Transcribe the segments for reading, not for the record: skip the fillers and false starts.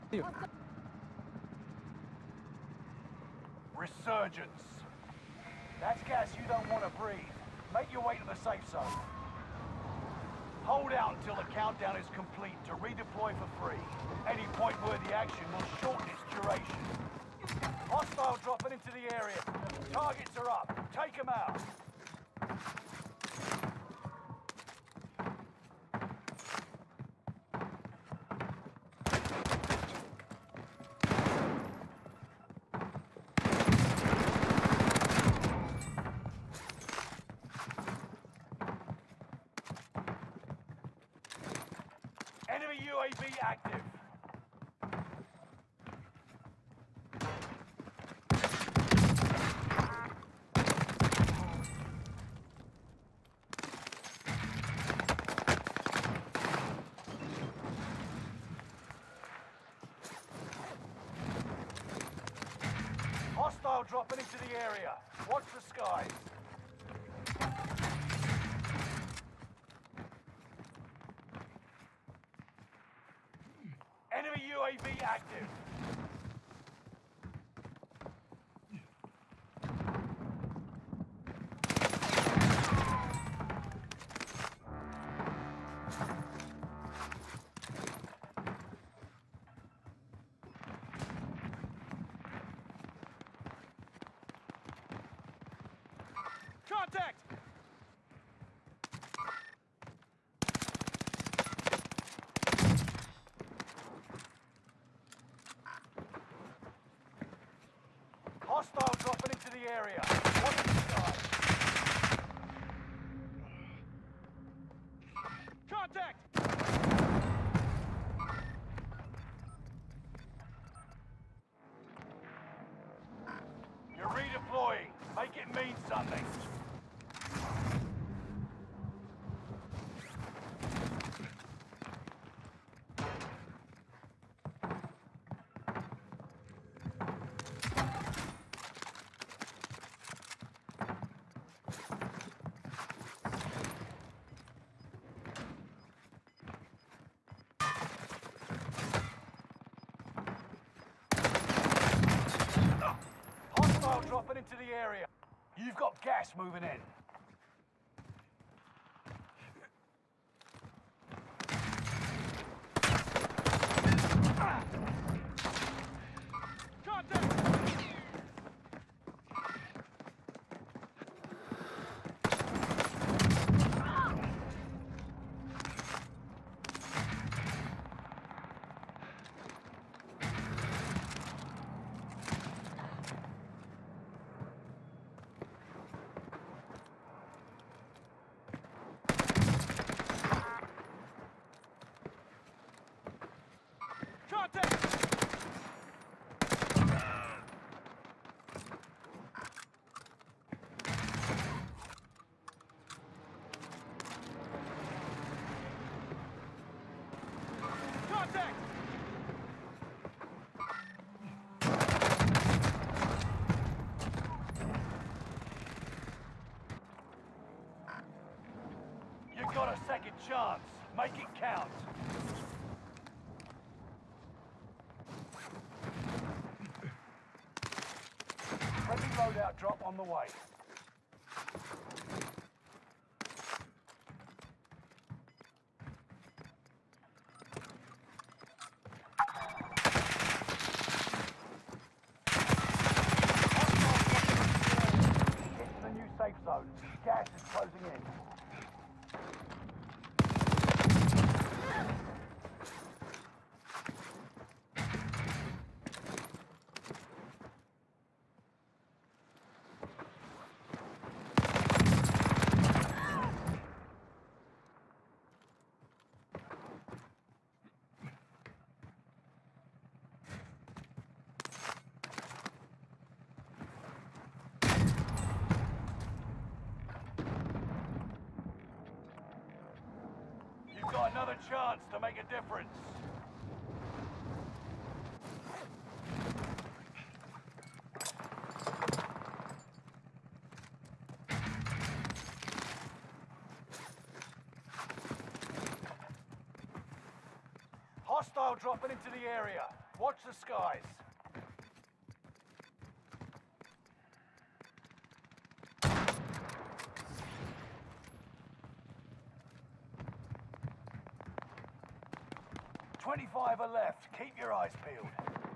Resurgence. That's gas you don't want to breathe. Make your way to the safe zone. Hold out until the countdown is complete to redeploy for free. Any point-worthy action will shorten its duration. Hostile dropping into the area. Targets are up. Take them out. Enemy UAV active. Hostile dropping into the area. Watch the skies. Enemy UAV active. Contact! Hostile dropping into the area. Watch the skies. Contact! You're redeploying. Make it mean something. Hostile dropping into the area. You've got gas moving in. Contact! Contact! Contact! You got a second chance. Make it count. Friendly loadout drop on the way. Get to the new safe zone. Gas is closing in. You've got another chance to make a difference. Hostile dropping into the area. Watch the skies. "25 are left. Keep your eyes peeled."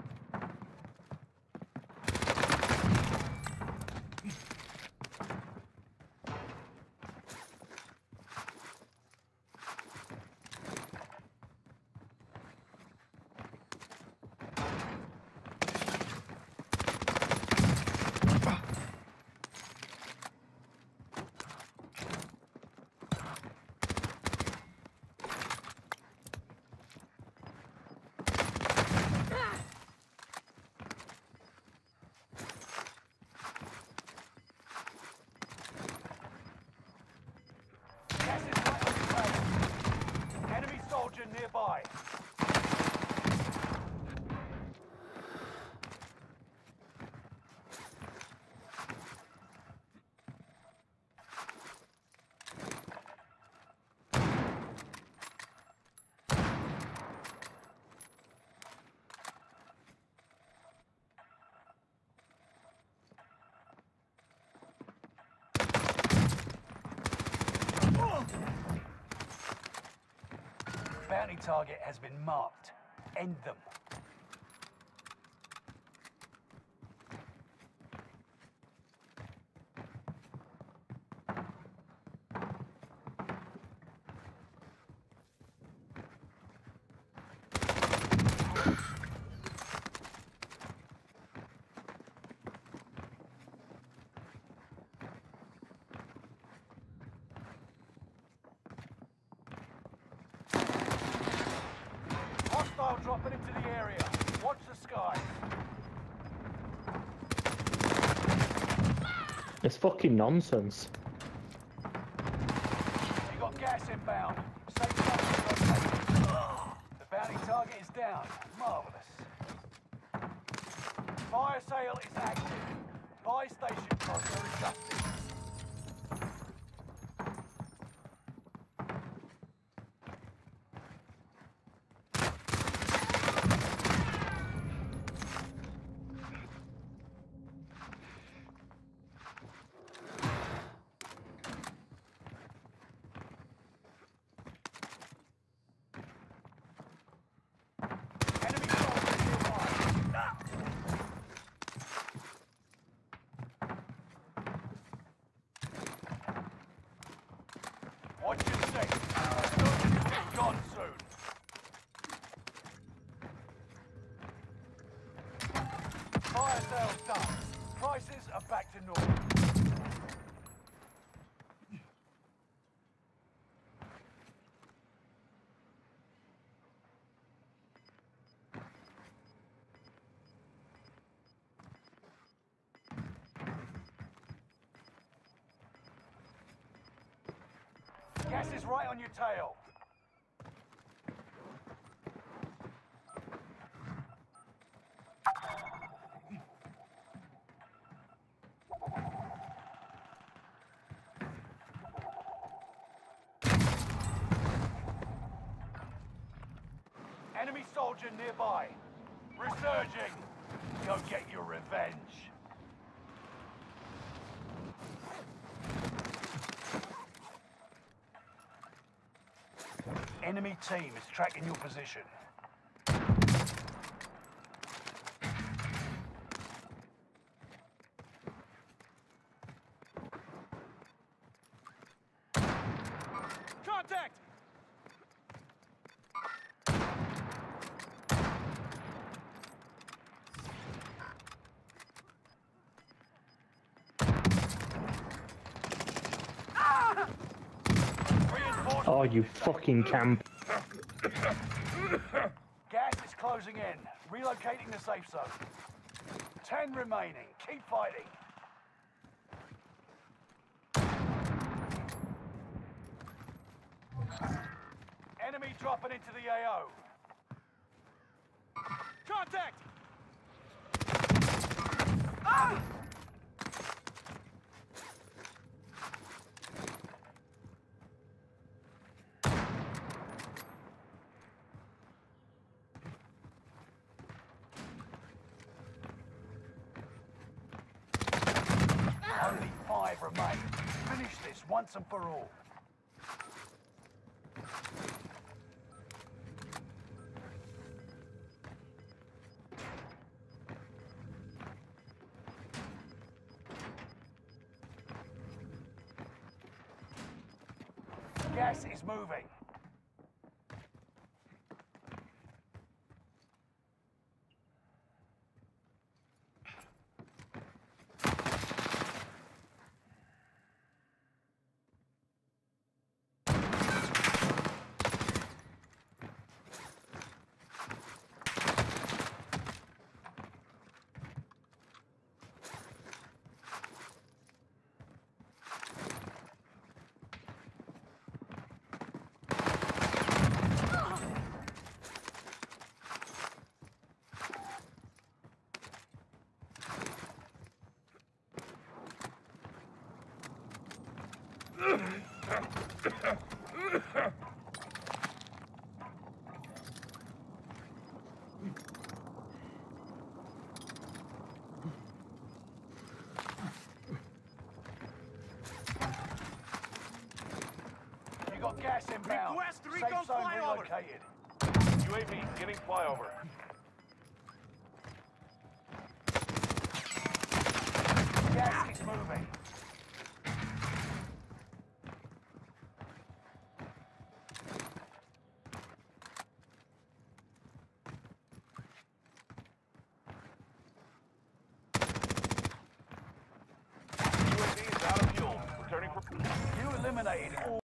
Gas is right on your tail. Enemy soldier nearby. Bounty target has been marked. End them. Hostile dropping into the area. Watch the skies. It's fucking nonsense. You got gas inbound. Safe zone located. The bounty target is down. Marvelous. Fire sale is active. Buy station costs are adjusted. Enemy soldier nearby. Watch your six. It's gone soon. Fire sales done. Prices are back to normal. Gas is right on your tail. Enemy soldier nearby. Resurging. Go get your revenge. Enemy team is tracking your position. Contact! Oh, you fucking camp. Gas is closing in. Relocating the safe zone. 10 remaining. Keep fighting. Enemy dropping into the AO. Contact! Ah! 5 remain. Finish this once and for all. Gas is moving. You got gas inbound. Request Safe recon zone flyover. relocated. UAV getting flyover. Gas is moving.